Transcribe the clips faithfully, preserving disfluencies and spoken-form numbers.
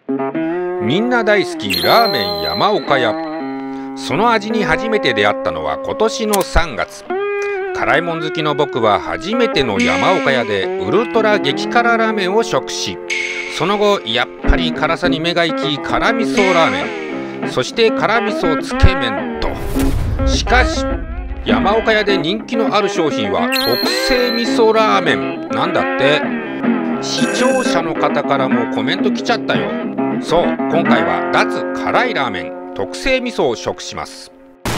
みんな大好きラーメン山岡屋。その味に初めて出会ったのは今年のさんがつ。辛いもん好きの僕は初めての山岡屋でウルトラ激辛ラーメンを食し、その後やっぱり辛さに目が行き辛味噌ラーメン、そして辛味噌つけ麺と。しかし山岡屋で人気のある商品は特製味噌ラーメンなんだって。視聴者の方からもコメント来ちゃったよ。そう、今回は脱辛いラーメン特製味噌を食します。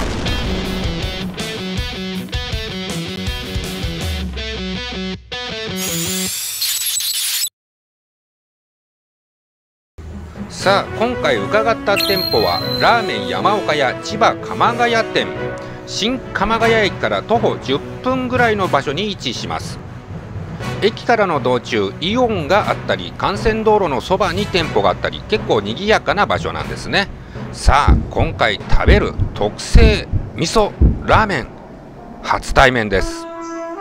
さあ、今回伺った店舗はラーメン山岡屋千葉鎌ヶ谷店。新鎌ヶ谷駅から徒歩じゅっぷんぐらいの場所に位置します。駅からの道中、イオンがあったり幹線道路のそばに店舗があったり、結構賑やかな場所なんですね。さあ、今回食べる特製味噌ラーメン初対面です。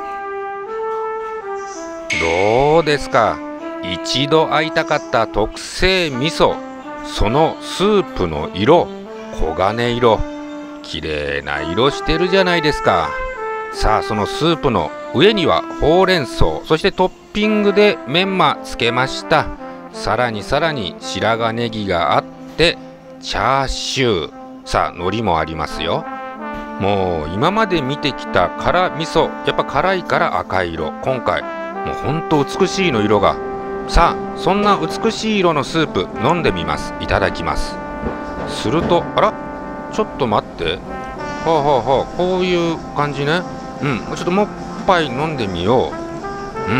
どうですか、一度会いたかった特製味噌、そのスープの色、黄金色、綺麗な色してるじゃないですか。さあ、そのスープの上にはほうれん草、そしてトッピングでメンマつけました。さらにさらに白髪ネギがあってチャーシュー、さあ海苔もありますよ。もう今まで見てきた辛味噌、やっぱ辛いから赤い色。今回もうほんと美しいの色が。さあ、そんな美しい色のスープ飲んでみます。いただきます。すると、あら、ちょっと待って、はあはあはあ、こういう感じね。うん、ちょっともう一杯飲んでみよう。うん、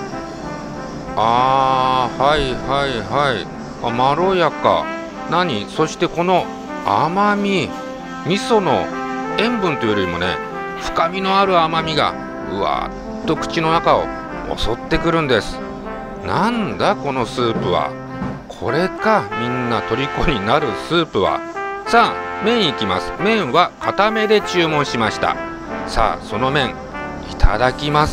あー、はいはいはい、あ、まろやか。何、そしてこの甘み、味噌の塩分というよりもね、深みのある甘みがうわーっと口の中を襲ってくるんです。なんだこのスープは。これか、みんな虜になるスープは。さあ、麺いきます。麺は固めで注文しました。さあ、その麺いただきます。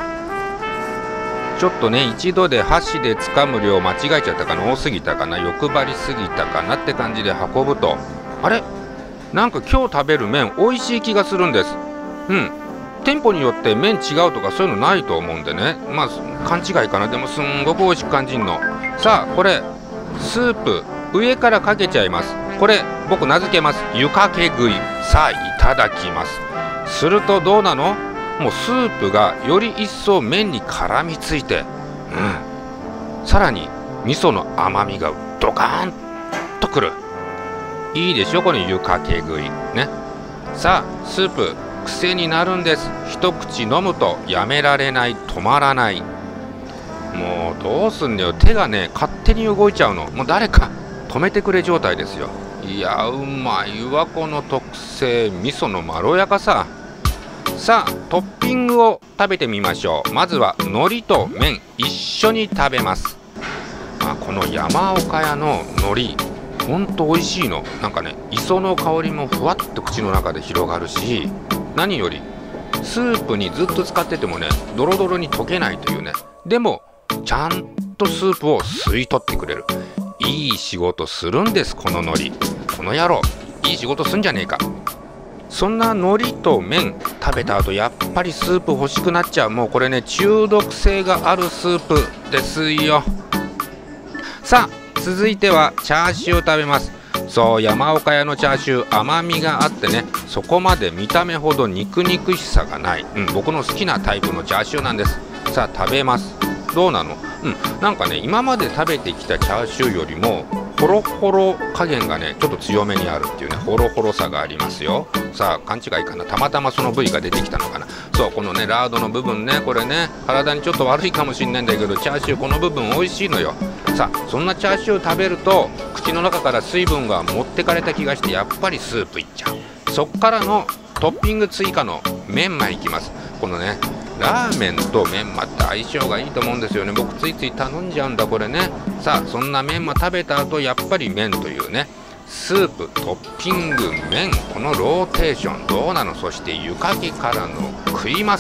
ちょっとね、一度で箸で掴む量間違えちゃったかな、多すぎたかな、欲張りすぎたかなって感じで運ぶと、あれ、なんか今日食べる麺美味しい気がするんです。うん、店舗によって麺違うとかそういうのないと思うんでね、まあ勘違いかな。でもすんごく美味しく感じんの。さあ、これスープ上からかけちゃいます。これ僕名付けます、湯かけ食い。さあ、いただきます。するとどうなの、もうスープがより一層麺に絡みついて、うん、さらに味噌の甘みがドカーンとくる。いいでしょこの湯かけ食いね。さあ、スープ癖になるんです。一口飲むとやめられない、止まらない。もうどうすんだよ、手がね勝手に動いちゃうの。もう誰か止めてくれ状態ですよ。いや、うまいわこの特製味噌のまろやかさ。さあ、トッピングを食べてみましょう。まずは海苔と麺一緒に食べます。まあ、この山岡屋の海苔ほんと美味しいの。なんかね、磯の香りもふわっと口の中で広がるし、何よりスープにずっと使っててもね、ドロドロに溶けないというね。でもちゃんとスープを吸い取ってくれる。いい仕事するんです、この海苔。この野郎、いい仕事すんじゃねえか。そんな海苔と麺食べた後、やっぱりスープ欲しくなっちゃう。もうこれね、中毒性があるスープですよ。さあ、続いてはチャーシュー食べます。そう、山岡屋のチャーシュー、甘みがあってね、そこまで見た目ほど肉肉しさがない、うん、僕の好きなタイプのチャーシューなんです。さあ、食べます。どうなの。うん、なんかね、今まで食べてきたチャーシューよりもホロホロ加減がねちょっと強めにあるっていうね、ホロホロさがありますよ。さあ、勘違いかな、たまたまその部位が出てきたのかな。そう、このねラードの部分ね、これね体にちょっと悪いかもしんないんだけど、チャーシューこの部分美味しいのよ。さあ、そんなチャーシュー食べると口の中から水分が持ってかれた気がして、やっぱりスープいっちゃう。そっからのトッピング追加のメンマいきます。このねラーメンとメンマって相性がいいと思うんですよね。僕ついつい頼んじゃうんだこれね。さあ、そんなメンマ食べた後、やっぱり麺というね、スープトッピング麺、このローテーションどうなの。そして湯かけからの食います。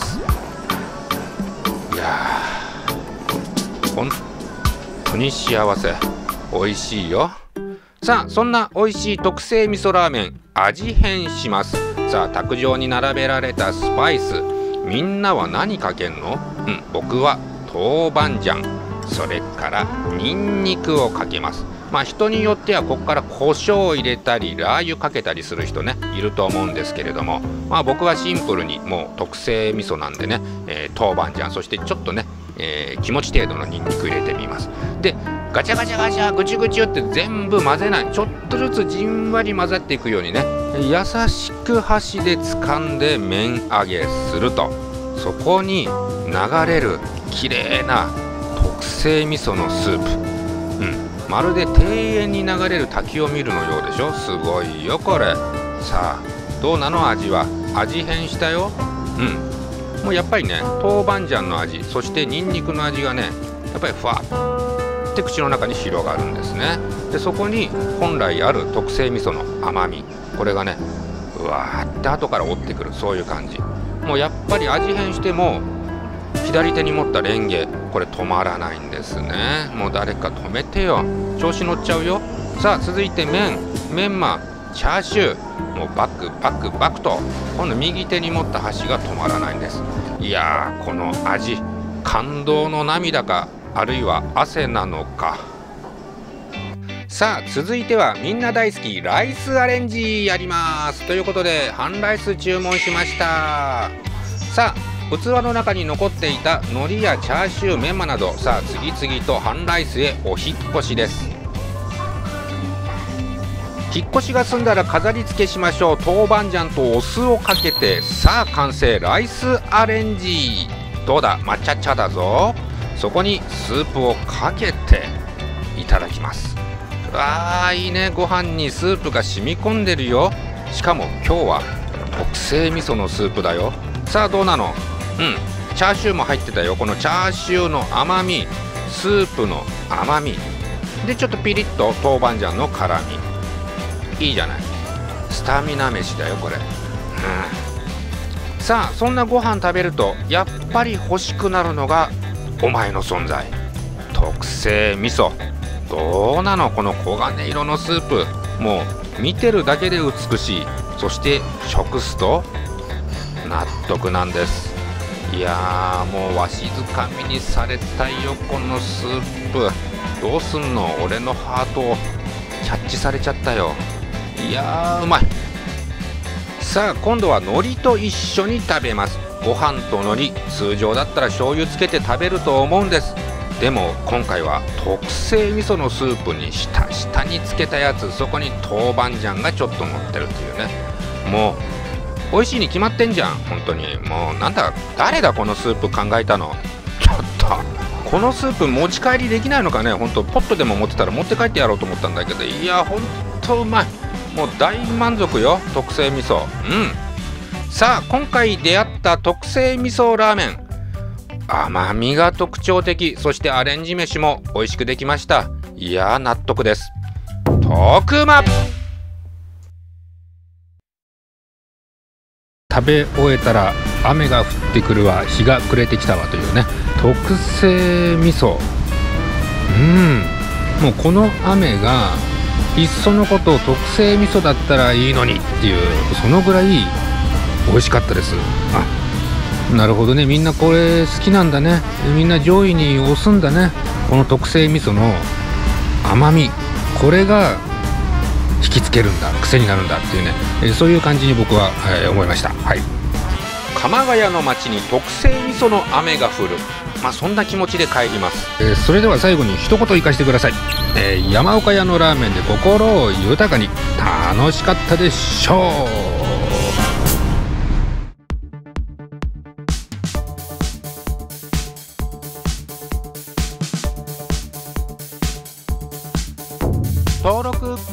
いやー、本当に幸せ。 美味しいよ。さあそんな美味しい特製味噌ラーメン味変します。さあ卓上に並べられたスパイス、みんなは何かけんの？うん、僕は豆板醤、それからニンニクをかけます。まあ人によってはここから胡椒を入れたりラー油かけたりする人ねいると思うんですけれども、まあ僕はシンプルにもう特製味噌なんでね、えー、豆板醤、そしてちょっとね、えー、気持ち程度のニンニク入れてみます。でガチャガチャガチャぐちゅぐちゅって全部混ぜない、ちょっとずつじんわり混ざっていくようにね、優しく箸で掴んで麺揚げすると、そこに流れるきれいな特製味噌のスープ、うん、まるで庭園に流れる滝を見るのようでしょ。すごいよこれ。さあどうなの味は。味変したよ。うんもうやっぱりね豆板醤の味、そしてニンニクの味がねやっぱりふわって口の中に広がるんですね。でそこに本来ある特製味噌の甘み、これがねうわーって後から追ってくる、そういう感じ。もうやっぱり味変しても左手に持ったレンゲ、これ止まらないんですね。もう誰か止めてよ、調子乗っちゃうよ。さあ続いて麺、メンマ、チャーシュー、もうバクバクバクと今度右手に持った箸が止まらないんです。いやーこの味、感動の涙かあるいは汗なのか。さあ続いてはみんな大好きライスアレンジやりますということで、半ライス注文しました。さあ器の中に残っていた海苔やチャーシュー、メンマなど、さあ次々と半ライスへお引っ越しです。引っ越しが済んだら飾り付けしましょう。豆板醤とお酢をかけて、さあ完成ライスアレンジ。どうだ抹茶茶だぞ。そこにスープをかけていただきます。あーいいね、ご飯にスープが染み込んでるよ。しかも今日は特製味噌のスープだよ。さあどうなの。うんチャーシューも入ってたよ。このチャーシューの甘み、スープの甘みでちょっとピリッと豆板醤の辛み、いいじゃない。スタミナ飯だよこれ、うん、さあそんなご飯食べるとやっぱり欲しくなるのがお前の存在、特製味噌。どうなのこの黄金色のスープ、もう見てるだけで美しい。そして食すと納得なんです。いやーもうわしづかみにされたいよこのスープ。どうすんの、俺のハートをキャッチされちゃったよ。いやーうまい。さあ今度は海苔と一緒に食べます。ご飯と海苔、通常だったら醤油つけて食べると思うんです。でも今回は特製味噌のスープに下下につけたやつ、そこに豆板醤がちょっと乗ってるっていうね、もう美味しいに決まってんじゃん本当に。もうなんだ誰だこのスープ考えたの。ちょっとこのスープ持ち帰りできないのかね。本当ポットでも持ってたら持って帰ってやろうと思ったんだけど、いやほんとうまい。もう大満足よ特製味噌。うんさあ今回出会った特製味噌ラーメン、甘みが特徴的、そしてアレンジ飯も美味しくできました。いやー納得です。特マ食べ終えたら雨が降ってくるわ、日が暮れてきたわというね特製味噌。うんもうこの雨がいっそのこと特製味噌だったらいいのにっていう、そのぐらい美味しかったです。あなるほどね、みんなこれ好きなんだね。みんな上位に押すんだね。この特製味噌の甘み、これが引きつけるんだ、癖になるんだっていうね、えそういう感じに僕は、えー、思いました。はい、鎌ヶ谷の街に特製味噌の雨が降る、まあそんな気持ちで帰ります。えー、それでは最後に一言言かしてください。えー、山岡屋のラーメンで心を豊かに。楽しかったでしょう。登録